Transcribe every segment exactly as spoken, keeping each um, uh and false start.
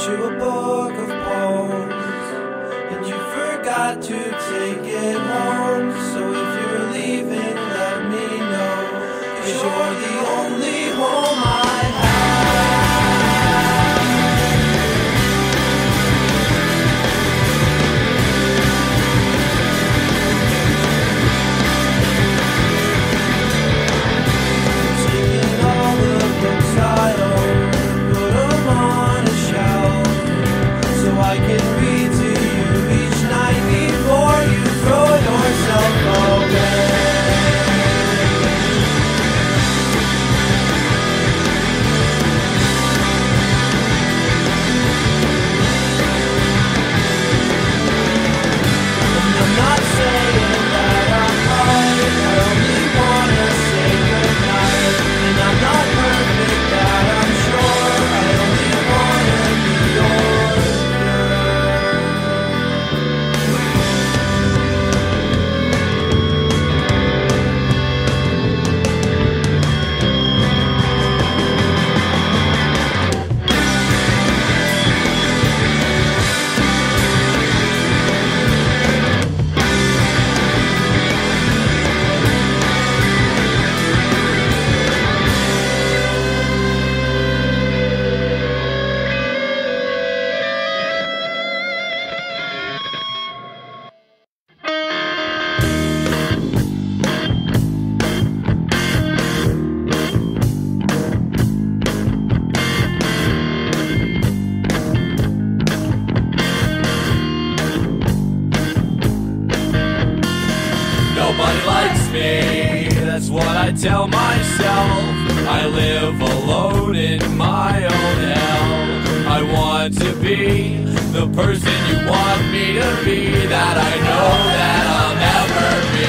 you a book of poems, and you forgot to take it home. So if you're leaving, let me know, 'cause you're the only home I tell myself I live alone in my own hell. I want to be the person you want me to be, that I know that I'll never be.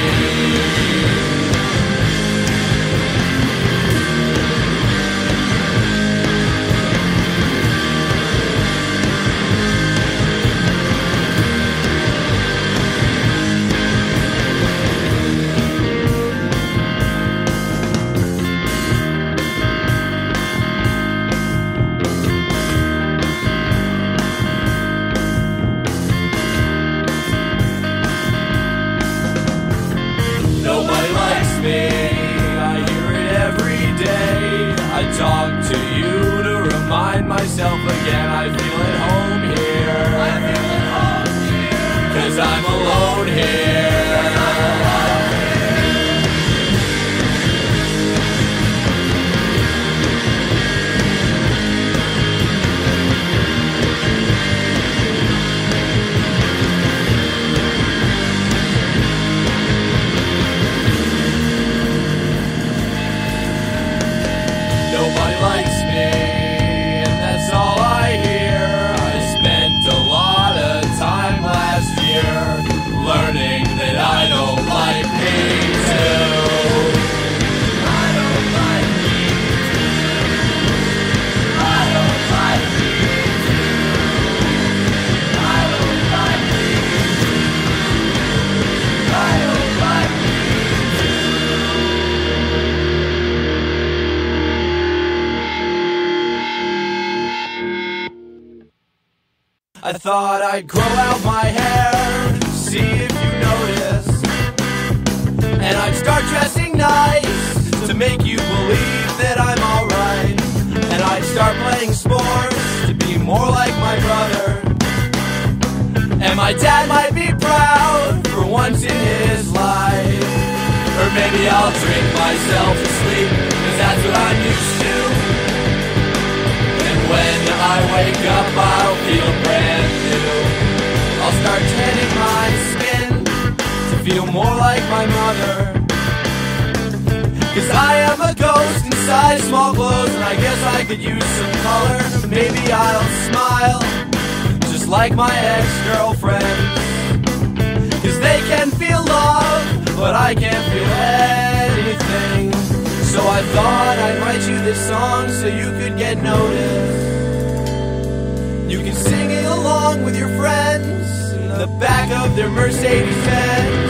Talk to you to remind myself again I feel at home here. I feel at home here, 'cause I'm alone here. Nobody likes me, and that's all I hear. I spent a lot of time last year learning that I don't like me too. I don't like me too. I don't like me too. I don't like me too. I don't like me I thought I'd grow out my hair, see if you notice, and I'd start dressing nice to make you believe that I'm alright, and I'd start playing sports to be more like my brother, and my dad might be proud for once in his life, or maybe I'll drink myself to sleep, 'cause that's what I'm used to. When I wake up, I'll feel brand new. I'll start tanning my skin to feel more like my mother, 'cause I am a ghost inside small clothes, and I guess I could use some color. Maybe I'll smile just like my ex-girlfriends, 'cause they can feel love, but I can't feel anything. So I thought I'd write you this song so you could get noticed. You can sing it along with your friends in the back of their Mercedes Benz.